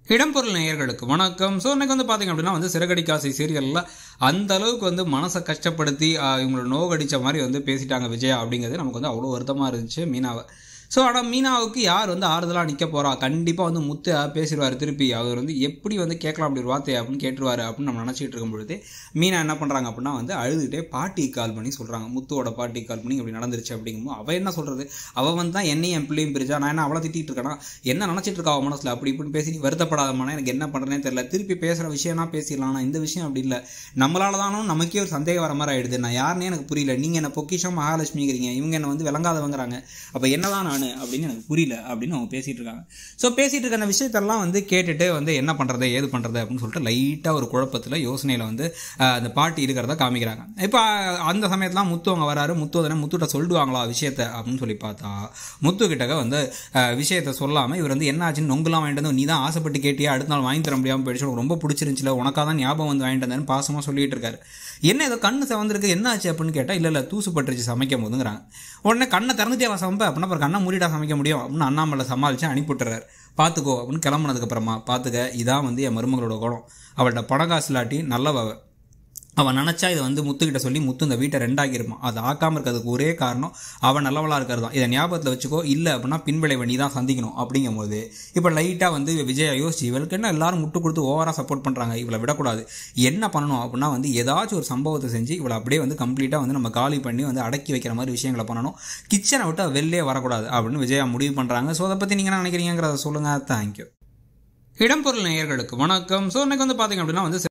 இடம்பொருள் நேயர்களுக்கு வணக்கம். ஸோ இன்னைக்கு வந்து பார்த்தீங்க அப்படின்னா சிறகடிக்க ஆசை சீரியலில் அந்த அளவுக்கு மனசை கஷ்டப்படுத்தி இவங்களை நோகடிச்ச மாதிரி பேசிட்டாங்க விஜயா அப்படிங்கிறது நமக்கு அவ்வளோ வருத்தமாக இருந்துச்சு மீனாவை. ஸோ ஆனால் மீனாவுக்கு யார் ஆறுதலாக நிற்க போகிறா? கண்டிப்பாக முத்து பேசிடுவார் திருப்பி. அவர் எப்படி கேட்கலாம் அப்படி ஒரு வார்த்தை அப்படின்னு கேட்டுருவார் அப்படின்னு நம்ம நினச்சிட்டு இருக்கும் பொழுது மீனா என்ன பண்ணுறாங்க அப்படின்னா அழுதுகிட்டே பாட்டி கால் பண்ணி சொல்கிறாங்க. முத்துவோட பாட்டி கால் பண்ணி இப்படி நடந்துருச்சு அப்படிங்கும்போது அவள் என்ன சொல்கிறது? அவள் தான் என்னையும் என் பிள்ளையும் பிரிச்சா, நான் என்ன அவளை திட்டிகிட்டு இருக்கேனா? என்ன நினச்சிட்டு இருக்கா அவன் மனசில்? அப்படி இப்படின்னு பேசி வருத்தப்படாதமான எனக்கு என்ன பண்ணுறேனே தெரியல. திருப்பி பேசுகிற விஷயம்னா பேசிடலாம், ஆனால் இந்த விஷயம் அப்படி இல்லை. நம்மளால தானும் நமக்கே ஒரு சந்தேகம் வர மாதிரி ஆயிடுது. நான் யாருன்னே எனக்கு புரியல. நீங்கள் என்ன பொக்கிஷம் மகாலட்சுமிங்கிறீங்க, இவங்க என்ன விளங்காதவங்கிறாங்க. அப்போ என்னதான் நான் அப்படின்னு எனக்கு புரியல அப்படின்னு அவங்க பேசிட்டு இருக்காங்க. ஸோ பேசிட்டு இருக்க விஷயத்தெல்லாம் கேட்டுட்டு என்ன பண்றது ஏது பண்றது அப்படின்னு சொல்லிட்டு லைட்டா ஒரு குழப்பத்தில் யோசனையில அந்த பாட்டி இருக்கிறத காமிக்கிறாங்க. இப்போ அந்த சமயத்துல முத்து அவங்க வராரு. முத்துட்ட சொல்லிடுவாங்களா விஷயத்த அப்படின்னு சொல்லி பார்த்தா முத்து கிட்டக்க விஷயத்த சொல்லாம இவர் என்ன ஆச்சுன்னு நொங்கலாம் வாங்கிட்டு வந்து, நீ தான் ஆசைப்பட்டு கேட்டியா, அடுத்த நாள் வாங்கி தர முடியாமல் போயிடுச்சு, உனக்கு ரொம்ப பிடிச்சிருந்துச்சுல, உனக்காக தான் ஞாபகம் வாங்கிட்டு வந்தேன்னு பாசமா சொல்லிட்டு இருக்காரு. என்ன ஏதோ கண்ணு செவந்திருக்கு, என்ன ஆச்சு அப்படின்னு கேட்டா இல்ல தூசு பட்டுருச்சு சமைக்கும் போதுங்கிறாங்க. உடனே கண்ணை திறந்துட்டே சமைப்பேன் அப்படின்னா அப்புறம் கண்ணை மூடிட்டா சமைக்க முடியும் அப்படின்னு அண்ணாமலை சமாளிச்சு அனுப்பிவிட்டுறாரு. பார்த்துக்கோ அப்படின்னு கிளம்புனதுக்கு அப்புறமா பார்த்துக்க, இதான் என் மருமகளோட குணம். அவள்கிட்ட பண காசு இல்லாட்டி நல்லவ. அவன் நினச்சா இதை முத்துக்கிட்ட சொல்லி முத்து இந்த வீட்டை ரெண்டாக்கியிருப்பான். அதை ஆக்காமல் இருக்கிறதுக்கு ஒரே காரணம் அவன் நல்லவளாக இருக்கிறது தான். இதை ஞாபகத்தில் வச்சுக்கோ, இல்லை அப்படின்னா பின்விளைவை நீ தான் சந்திக்கணும் அப்படிங்கும்போது இப்போ லைட்டாக விஜயா யோசிச்சு இவளுக்கு என்ன எல்லாரும் முட்டு கொடுத்து ஓவராக சப்போர்ட் பண்ணுறாங்க, இவளை விடக்கூடாது, என்ன பண்ணணும் அப்படின்னா ஏதாச்சும் ஒரு சம்பவத்தை செஞ்சு இவளை அப்படியே கம்ப்ளீட்டாக நம்ம காலி பண்ணி அடக்கி வைக்கிற மாதிரி விஷயங்களை பண்ணணும். கிச்சனை விட்டு வெளிலே வரக்கூடாது அப்படின்னு விஜயா முடிவு பண்ணுறாங்க. ஸோ அதை பற்றி நீங்கள் என்ன நினைக்கிறீங்கிறத சொல்லுங்கள். தேங்க்யூ. இடம்பொருள் நேயர்களுக்கு வணக்கம். ஸோ இன்னைக்கு பார்த்தீங்க அப்படின்னா